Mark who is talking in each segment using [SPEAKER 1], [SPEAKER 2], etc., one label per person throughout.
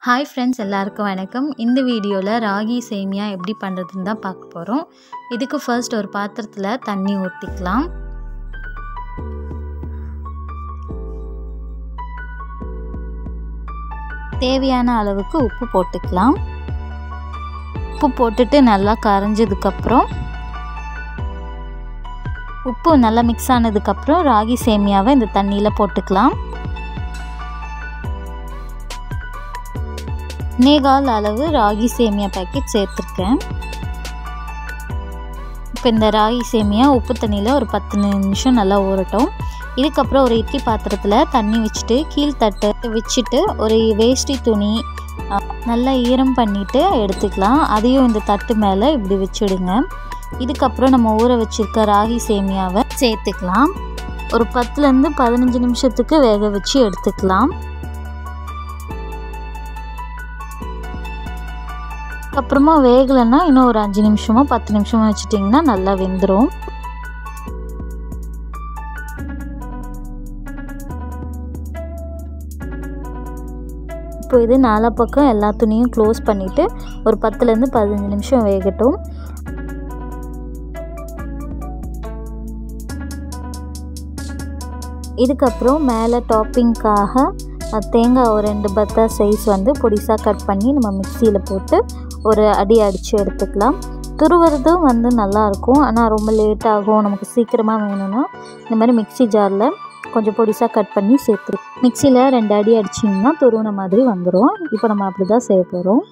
[SPEAKER 1] Hi friends, எல்லாருக்கும் வணக்கம். இந்த வீடியோவில் ராகி சேமியா எப்படி பண்ணுறதுன்னு தான் பார்க்க போகிறோம். இதுக்கு ஃபர்ஸ்ட் ஒரு பாத்திரத்தில் தண்ணி ஊற்றிக்கலாம். தேவையான அளவுக்கு உப்பு போட்டுக்கலாம். உப்பு போட்டுட்டு நல்லா கரைஞ்சதுக்கப்புறம் உப்பு நல்லா மிக்ஸ் ஆனதுக்கப்புறம் ராகி சேமியாவை இந்த தண்ணியில் போட்டுக்கலாம். 1/4 அளவு ராகி சேமியா பேக்கெட் சேர்த்துருக்கேன். இப்போ இந்த ராகி சேமியா உப்பு தண்ணியில் ஒரு 10 நிமிஷம் நல்லா ஊறட்டும். இதுக்கப்புறம் ஒரு இட்லி பாத்திரத்தில் தண்ணி வச்சுட்டு கீழ்த்தட்டு வச்சுட்டு ஒரு வேஷ்டி துணி நல்லா ஈரம் பண்ணிவிட்டு எடுத்துக்கலாம். அதையும் இந்த தட்டு மேலே இப்படி வச்சுடுங்க. இதுக்கப்புறம் நம்ம ஊற வச்சுருக்க ராகி சேமியாவை சேர்த்துக்கலாம். ஒரு 10லேருந்து 15 நிமிஷத்துக்கு வேக வச்சு எடுத்துக்கலாம். அப்புறமா வேகலைன்னா இன்னும் ஒரு 5 நிமிஷமோ 10 நிமிஷமோ வச்சுட்டிங்கன்னா நல்லா வெந்துடும். இப்போ இது 4 பக்கம் எல்லா துணியும் க்ளோஸ் பண்ணிவிட்டு ஒரு 10லேருந்து 15 நிமிஷம் வேகட்டும். இதுக்கப்புறம் மேலே டாப்பிங்காக தேங்காய் ஒரு 2 பத்தா சைஸ் பொடிசாக கட் பண்ணி நம்ம மிக்சியில் போட்டு ஒரு அடி அடித்து எடுத்துக்கலாம். துருவுறதும் நல்லாயிருக்கும், ஆனால் ரொம்ப லேட் ஆகும். நமக்கு சீக்கிரமாக வேணும்னா இந்த மாதிரி மிக்சி ஜாரில் கொஞ்சம் பொடிசாக கட் பண்ணி சேர்த்துருக்கோம். மிக்சியில் 2 அடி அடிச்சிங்கன்னா துருவின மாதிரி வந்துடும். இப்போ நம்ம அப்படி தான் செய்ய போகிறோம்.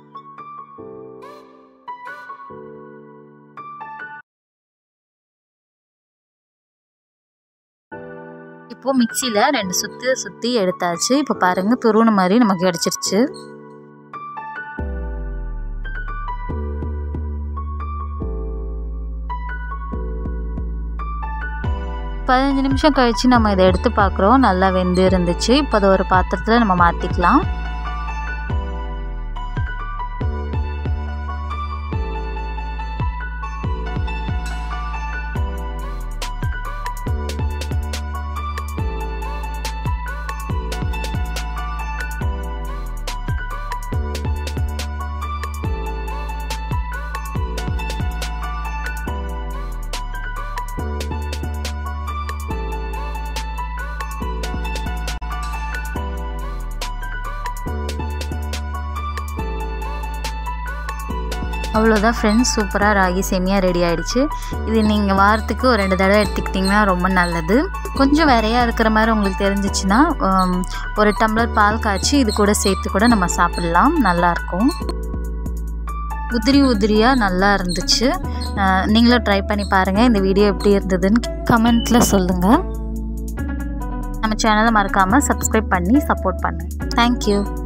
[SPEAKER 1] இப்போது மிக்சியில் 2 சுற்றி எடுத்தாச்சு. இப்போ பாருங்கள், துருவின மாதிரி நமக்கு கிடச்சிருச்சு. பதினஞ்சு நிமிஷம் கழித்து நம்ம இதை எடுத்து பார்க்குறோம். நல்லா வெந்து இருந்துச்சு. இப்போ அதை ஒரு பாத்திரத்தில் நம்ம மாற்றிக்கலாம். அவ்வளோதான் ஃப்ரெண்ட்ஸ், சூப்பராக ராகி சேமியா ரெடி ஆகிடுச்சு. இது நீங்கள் வாரத்துக்கு ஒரு 2 தடவை எடுத்துக்கிட்டிங்கன்னா ரொம்ப நல்லது. கொஞ்சம் வேறையாக இருக்கிற மாதிரி உங்களுக்கு தெரிஞ்சிச்சுன்னா ஒரு டம்ளர் பால் காய்ச்சி இது கூட சேர்த்து கூட நம்ம சாப்பிட்லாம். நல்லாயிருக்கும். உதிரியாக நல்லா இருந்துச்சு. நீங்களும் ட்ரை பண்ணி பாருங்கள். இந்த வீடியோ எப்படி இருந்ததுன்னு கமெண்ட்டில் சொல்லுங்கள். நம்ம சேனலை மறக்காமல் சப்ஸ்கிரைப் பண்ணி சப்போர்ட் பண்ணுங்கள். தேங்க்யூ.